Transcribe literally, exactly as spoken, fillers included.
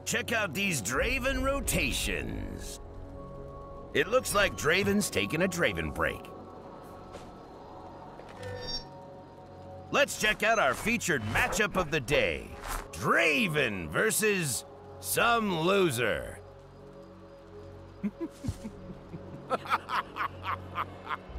Check out these Draven rotations. It looks like Draven's taking a Draven break. Let's check out our featured matchup of the day. Draven versus some loser.